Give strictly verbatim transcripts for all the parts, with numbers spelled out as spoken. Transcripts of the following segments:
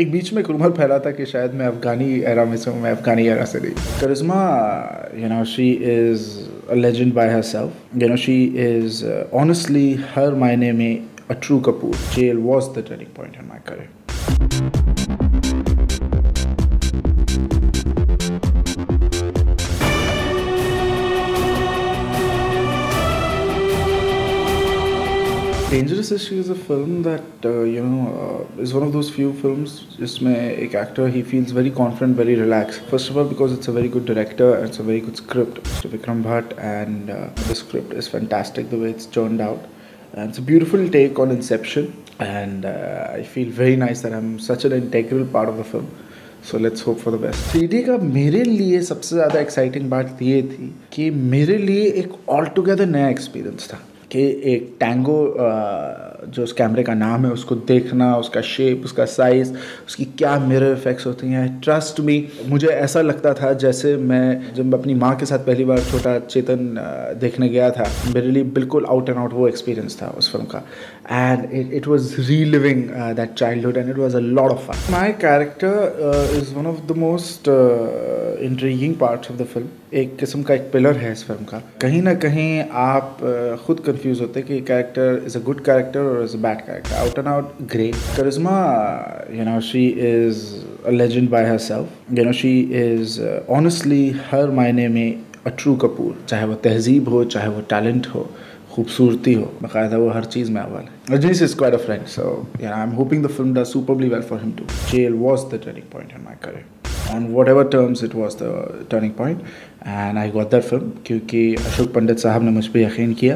एक बीच में एक रूमर फैला था कि शायद मैं अफगानी एरा में से हूँ, मैं अफगानी एरा से नहीं। करिश्मा, you know, she is a legend by herself. You know, she is uh, honestly her मायने में a true Kapoor. Jail was the turning point in my career. Dangerous Ishhq is a film that uh, you know uh, is one of those few films जिसमें एक actor he feels very confident, very relaxed. First of all, because it's a very good director and it's a very good script, Mister Vikram Bhatt, and uh, the script is fantastic the way it's turned out. And it's a beautiful take on Inception, and uh, I feel very nice that I'm such an integral part of the film. So let's hope for the best. Three D का मेरे लिए सबसे ज़्यादा exciting बात ये थी कि मेरे लिए एक ऑल टुगेदर नया एक्सपीरियंस था कि एक टैंगो जो उस कैमरे का नाम है उसको देखना, उसका शेप, उसका साइज़, उसकी क्या मिरर इफेक्ट्स होती हैं। ट्रस्ट मी, मुझे ऐसा लगता था जैसे मैं जब अपनी माँ के साथ पहली बार छोटा चेतन देखने गया था, मेरे लिए बिल्कुल आउट एंड आउट वो एक्सपीरियंस था उस फिल्म का। And it it was reliving that childhood and it was a lot of fun. My character is one of the most intriguing parts of the film. एक किस्म का एक pillar है इस फिल्म का। कहीं ना कहीं आप uh, खुद कंफ्यूज होते हैं कि character is a good character और is a bad character. Out and out grey. Karishma, you know, she is a legend by herself. You know, she is honestly हर मायने में अ ट्रू कपूर। चाहे वो तहजीब हो, चाहे वो टैलेंट हो, खूबसूरती हो, बाकायदा वो हर चीज़ में अव्वल है। Rajnish is quite a friend, so yeah, I'm hoping the film does superbly well for him too. Jail was the turning point in my career. On whatever terms it was the turning point, and I got that film क्योंकि अशोक पंडित साहब ने मुझ पर यकीन किया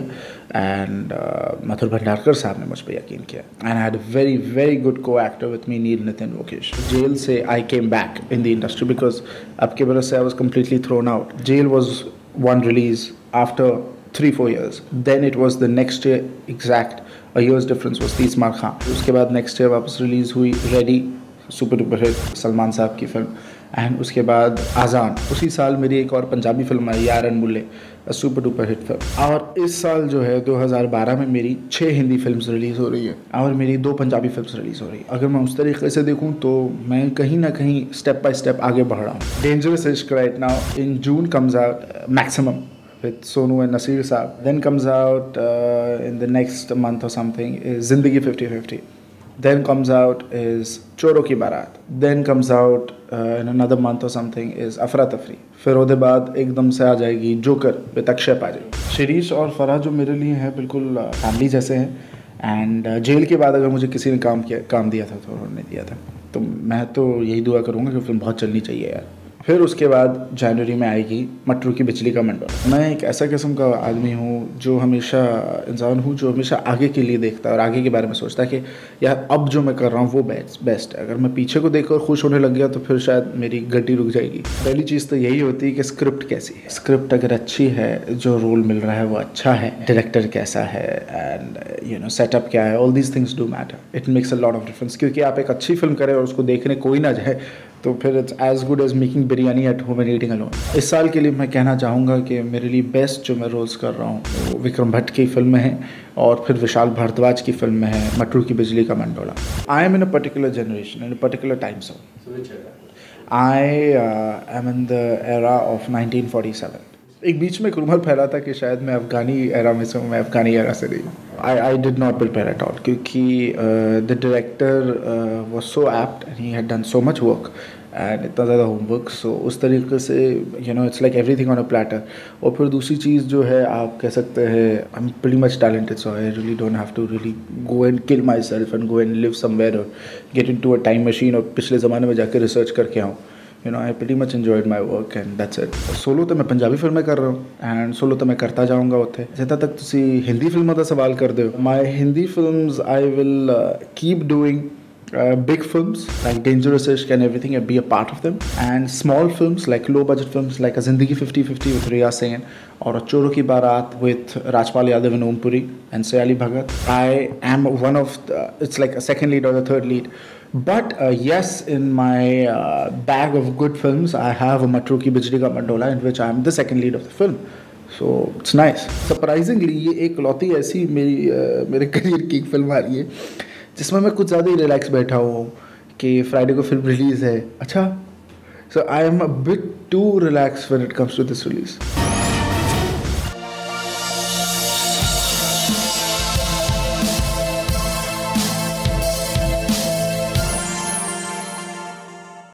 and uh, Mathur Bhandarkar साहब ने मुझ पर यकीन किया, and I had a very very good co-actor with me, Neil Nitin Vokesh. Jail से I came back in the industry because अब के बरस से I was completely thrown out. Jail was one release after three four years. Then it was the next year exact. A year's difference was तीस मार खां. उसके बाद next year वापस release हुई Ready, super duper hit, Salman साहब की film. And उसके बाद आज़ान। उसी साल मेरी एक और पंजाबी फिल्म आई, यार अनमुल्ले, सुपर डुपर हिट फिल्म। और इस साल जो है दो हज़ार बारह में मेरी छः हिंदी फिल्म्स रिलीज़ हो रही है और मेरी दो पंजाबी फिल्म्स रिलीज़ हो रही है। अगर मैं उस तरीके से देखूं तो मैं कहीं ना कहीं स्टेप बाय स्टेप आगे बढ़ रहा हूँ। Dangerous Ishq right now in June comes out maximum with Sonu and Nasir Saab. Then comes out uh, in the next month or something is Zindagi fifty fifty. Then comes out is Choro Ki Barat. Then comes out uh, in another month or something is Afra Tafri. फिर उसके बाद एकदम से आ जाएगी joker with Akshay पाजी। शिरीश और फराह जो मेरे लिए हैं बिल्कुल फैमिली जैसे हैं। एंड uh, जेल के बाद अगर मुझे किसी ने काम किया काम दिया था तो उन्होंने दिया था, तो मैं तो यही दुआ करूँगा कि फिल्म बहुत चलनी चाहिए यार। फिर उसके बाद जनवरी में आएगी मटरू की बिजली का मंडोला। मैं एक ऐसा किस्म का आदमी हूँ जो हमेशा इंसान हूँ जो हमेशा आगे के लिए देखता है और आगे के बारे में सोचता है कि यार अब जो मैं कर रहा हूँ वो बेस्ट बेस्ट है। अगर मैं पीछे को देखकर खुश होने लग गया तो फिर शायद मेरी गड्डी रुक जाएगी। पहली चीज़ तो यही होती है कि स्क्रिप्ट कैसी है। स्क्रिप्ट अगर अच्छी है, जो रोल मिल रहा है वो अच्छा है, डायरेक्टर कैसा है, एंड यू नो सेटअप क्या है, all these things do matter. It makes a lot of difference. क्योंकि आप एक अच्छी फिल्म करें और उसको देखने कोई ना जाए तो फिर it's as good as making biryani at home and eating alone. इस साल के लिए मैं कहना चाहूँगा कि मेरे लिए बेस्ट जो मैं रोल्स कर रहा हूँ वो विक्रम भट्ट की फिल्म में है और फिर विशाल भारद्वाज की फिल्म में है मटरू की बिजली का Mandola. I am in a particular generation, in a particular time zone. I am in the era of nineteen forty seven. एक बीच में एक रूमर फैला था कि शायद मैं अफगानी एरा में से हूँ, मैं अफगानी एरा से नहीं। I I did not prepare at all क्योंकि the director was so apt and he had done so much work and इतना ज़्यादा होमवर्क। सो उस तरीके से you know it's like everything on a platter. और फिर दूसरी चीज़ जो है आप कह सकते हैं I am pretty much talented, so I really don't have to really go and kill myself and go and live somewhere और get into a time machine और पिछले ज़माने में जाकर रिसर्च करके आऊँ। You know I pretty much enjoyed my work and that's it. Solo तो मैं पंजाबी फिल्में कर रहा हूँ एंड सोलो तो मैं करता जाऊँगा उत्थे। जितना तक तुसी हिंदी फिल्मों का सवाल कर दो, my Hindi films I will keep doing Uh, big films like Dangerous Ishhq and everything and be a part of them, and small films like low budget films like a Zindagi fifty fifty with Riya Singh or a Choro Ki Barat with Rajpal Yadav and Om Puri and Sayali Bhagat. I am one of the, it's like a second lead or the third lead, but uh, yes, in my uh, bag of good films I have a Matru ki Bijlee ka Mandola in which I am the second lead of the film. So it's nice. Surprisingly ये एक लौती ऐसी मेरी uh, मेरे career की एक film आ रही है जिसमें मैं कुछ ज़्यादा ही रिलैक्स बैठा हूँ कि फ्राइडे को फिल्म रिलीज है. अच्छा, so I am a bit too relaxed when it comes to this release.